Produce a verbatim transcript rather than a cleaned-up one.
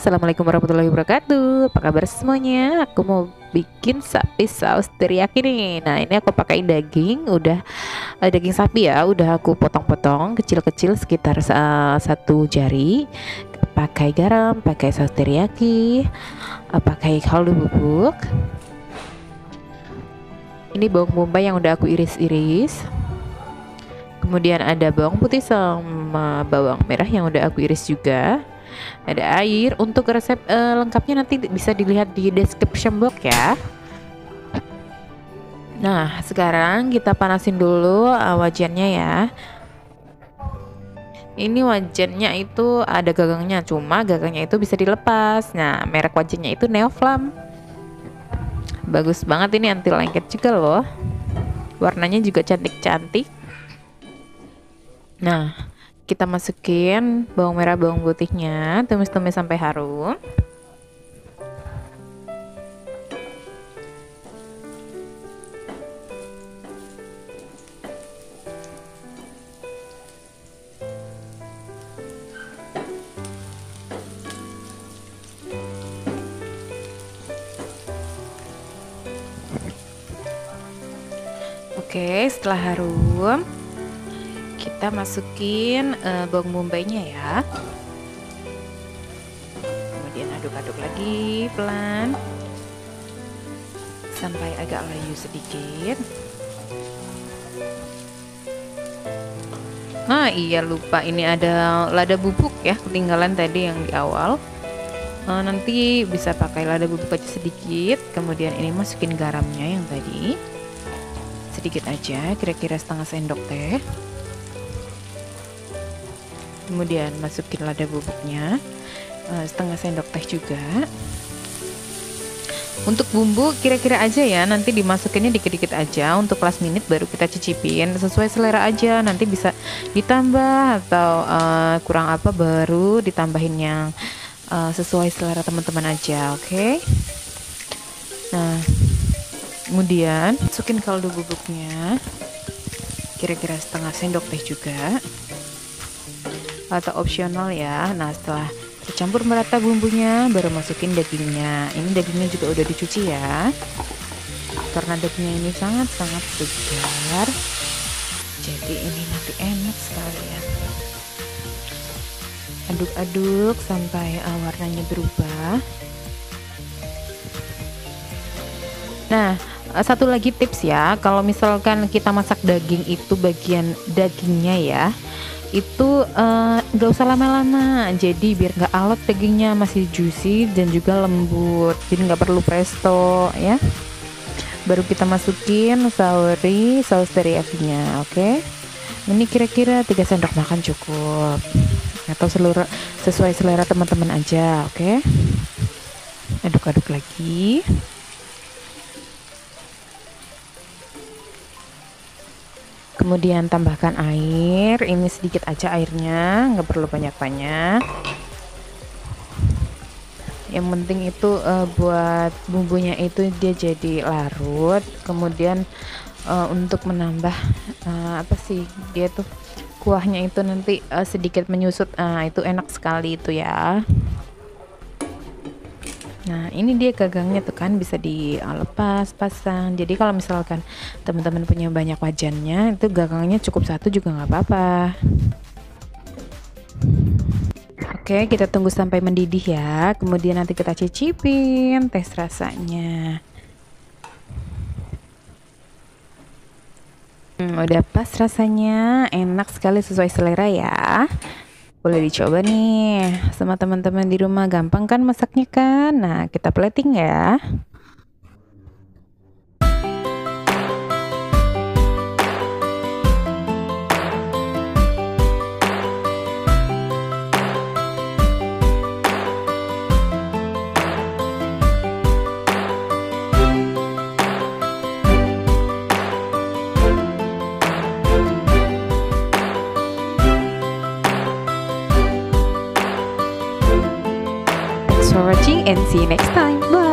assalamualaikum warahmatullahi wabarakatuh. Apa kabar semuanya? Aku mau bikin sapi saus teriyaki nih. Nah, ini aku pakai daging, udah eh, daging sapi ya, udah aku potong-potong kecil-kecil sekitar uh, satu jari. Pakai garam, pakai saus teriyaki, uh, pakai kaldu bubuk. Ini bawang bombay yang udah aku iris-iris. Kemudian ada bawang putih sama bawang merah yang udah aku iris juga. Ada air. Untuk resep uh, lengkapnya nanti bisa dilihat di description box ya. Nah, sekarang kita panasin dulu uh, wajannya ya. Ini wajannya itu ada gagangnya, cuma gagangnya itu bisa dilepas. Nah, merek wajannya itu Neoflam. Bagus banget ini, anti lengket juga loh. Warnanya juga cantik-cantik. Nah, kita masukin bawang merah, bawang putihnya, tumis-tumis sampai harum. Oke, setelah harum, kita masukin uh, bawang bombaynya ya. Kemudian aduk-aduk lagi pelan sampai agak layu sedikit. Nah, iya lupa, ini ada lada bubuk ya, ketinggalan tadi yang di awal. Uh, nanti bisa pakai lada bubuk aja sedikit. Kemudian ini masukin garamnya yang tadi. Sedikit aja, kira-kira setengah sendok teh. Kemudian masukin lada bubuknya, uh, setengah sendok teh juga. Untuk bumbu kira-kira aja ya, nanti dimasukinnya dikit-dikit aja. Untuk last minute baru kita cicipin, sesuai selera aja. Nanti bisa ditambah atau uh, kurang apa baru ditambahin yang uh, sesuai selera teman-teman aja, oke? Okay? Nah, kemudian masukin kaldu bubuknya, kira-kira setengah sendok teh juga, atau opsional ya. Nah, setelah dicampur merata bumbunya, baru masukin dagingnya. Ini dagingnya juga udah dicuci ya, karena dagingnya ini sangat-sangat segar, jadi ini nanti enak sekali ya. Aduk-aduk sampai uh, warnanya berubah. Nah, satu lagi tips ya, kalau misalkan kita masak daging itu bagian dagingnya ya, itu nggak uh, usah lama-lama, jadi biar nggak alot dagingnya, masih juicy dan juga lembut, jadi nggak perlu presto ya. Baru kita masukin sauri saus teriyakinya, oke? Okay? Ini kira-kira tiga sendok makan cukup, atau seluruh sesuai selera teman-teman aja, oke? Okay? Aduk-aduk lagi. Kemudian tambahkan air, ini sedikit aja airnya, nggak perlu banyak-banyak. Yang penting itu uh, buat bumbunya itu dia jadi larut. Kemudian uh, untuk menambah uh, apa sih, dia tuh kuahnya itu nanti uh, sedikit menyusut, uh, itu enak sekali itu ya. Nah, ini dia gagangnya tuh kan, bisa dilepas pasang. Jadi kalau misalkan teman-teman punya banyak wajannya, itu gagangnya cukup satu juga nggak apa-apa. Oke, kita tunggu sampai mendidih ya. Kemudian nanti kita cicipin tes rasanya. Hmm, udah pas rasanya, enak sekali, sesuai selera ya. Boleh dicoba nih sama teman-teman di rumah, gampang kan masaknya kan. Nah, kita plating ya. Thanks for watching and see you next time. Bye.